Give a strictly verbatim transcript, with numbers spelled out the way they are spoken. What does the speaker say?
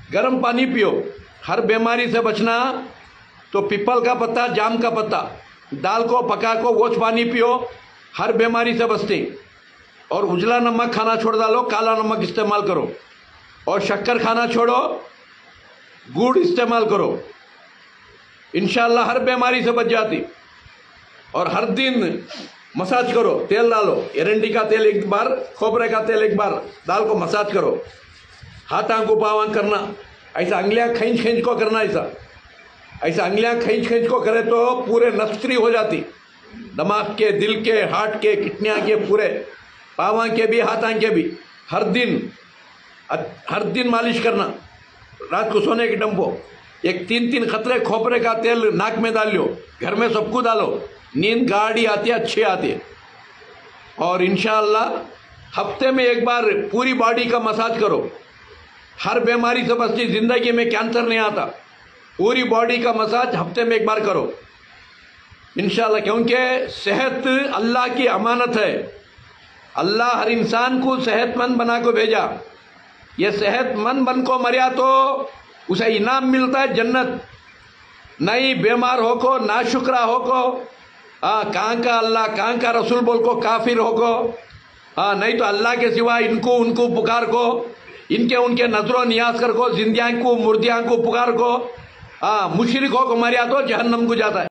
गर्म पानी पियो। हर बीमारी से बचना तो पीपल का पत्ता, जाम का पत्ता दाल को पका को वो पानी पियो, हर बीमारी से बचते। और उजला नमक खाना छोड़ डालो, काला नमक इस्तेमाल करो। और शक्कर खाना छोड़ो, गुड़ इस्तेमाल करो। इंशाल्लाह हर बीमारी से बच जाती। और हर दिन मसाज करो, तेल डालो, एरंडी का तेल एक बार, खोपरे का तेल एक बार दाल को मसाज करो। हाथां को पावां करना, ऐसा अंगलियां खींच खींच को करना। ऐसा ऐसा अंगलियां खींच खींच को करे तो पूरे नफ्री हो जाती, दिमाग के, दिल के, हार्ट के, किडनियां के, पूरे पावां के भी, हाथां के भी। हर दिन हर दिन मालिश करना। रात को सोने के टम्पो एक तीन तीन खतरे खोपरे का तेल नाक में डाल लो, घर में सबको डालो, नींद गाढ़ी आती है, अच्छी आती है। और इंशाअल्लाह हफ्ते में एक बार पूरी बॉडी का मसाज करो। हर बीमारी से बचती, जिंदगी में कैंसर नहीं आता। पूरी बॉडी का मसाज हफ्ते में एक बार करो इंशाअल्लाह, क्योंकि सेहत अल्लाह की अमानत है। अल्लाह हर इंसान को सेहतमंद बना को भेजा। ये सेहतमंद बन को मरिया तो उसे इनाम मिलता है जन्नत। नहीं बीमार हो को, ना शुक्रा हो को, हाँ कहाँ का अल्लाह, कहाँ का रसूल बोल को काफिर हो को, हाँ नहीं तो अल्लाह के सिवा इनको उनको पुकार को, इनके उनके नजरों नियाज कर को, जिंदियां को मुर्दियां को पुकार को, हाँ मुशरिक हो को मरिया तो जहन्नम को जाता है।